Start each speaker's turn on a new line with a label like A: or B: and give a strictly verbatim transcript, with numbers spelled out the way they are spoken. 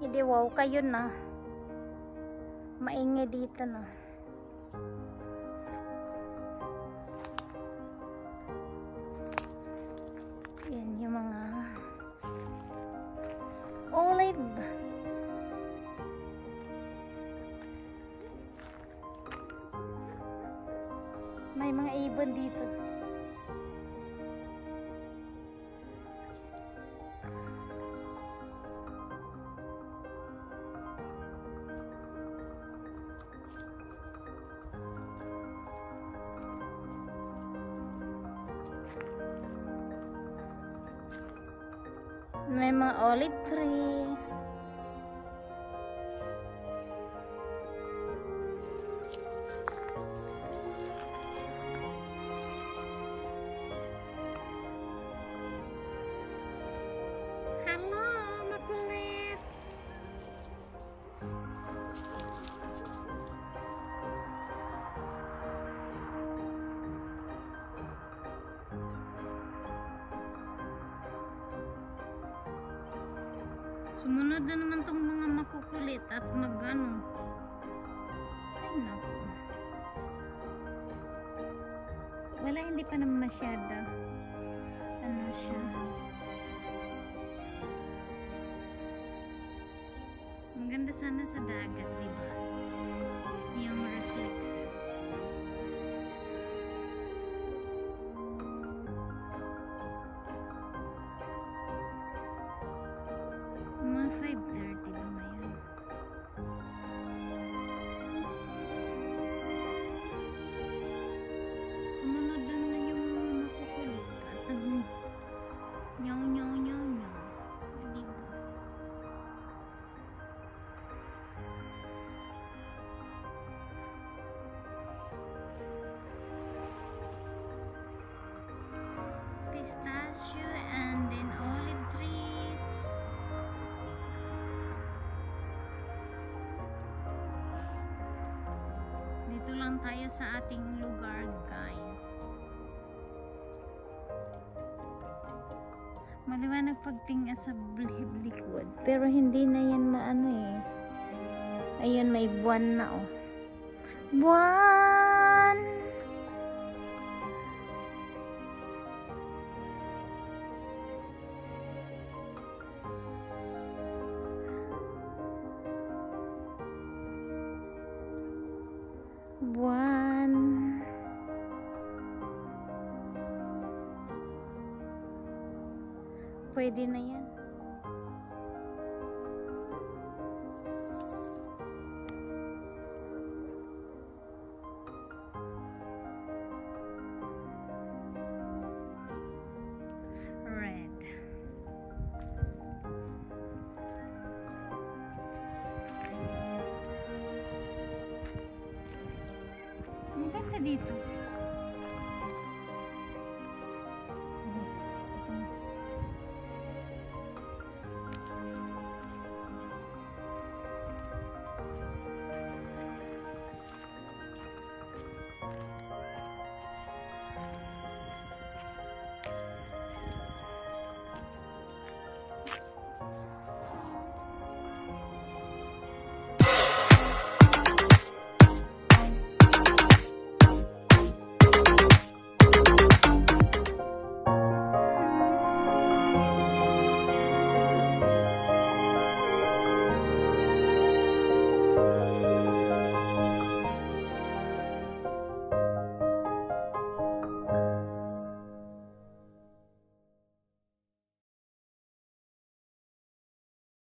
A: Hindi, wow kayo na. Maingay dito na. Yan yung mga olive. May mga ibon dito. May mga olive tree. Hello, makulit. Sumunod na naman tong mga makukulit at magano. Ay naku. Wala, hindi pa naman masyado. Ano siya? Maganda sana sa dagat, di ba? Yung reflex. Mga five thirty ba ngayon? Sumunod na na yung makukulit at nag nyaw nyaw nyaw nyaw. Di ba? Pistachio and then olive trees. Dito lang tayo sa ating lugar, guys. Maliwanag pagtingin sa likod, pero hindi na yan maano eh. Ayun, may buwan na oh. Buwan! Buwan. Pwede na yan. Red. Ang ganda dito.